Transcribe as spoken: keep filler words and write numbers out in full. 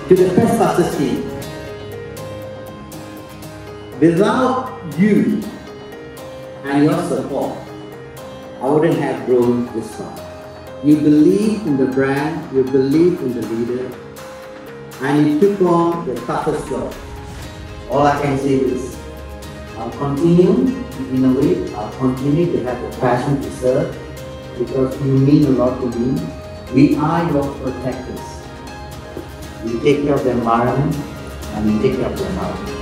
to the Pressbusters team. Without you and your support, I wouldn't have grown this far. You believed in the brand, you believed in the leader, and you took on the toughest job. All I can say is, I'll continue to innovate, I'll continue to have the passion to serve, because you mean a lot to me. We are your protectors. We take care of the environment, and we take care of the environment.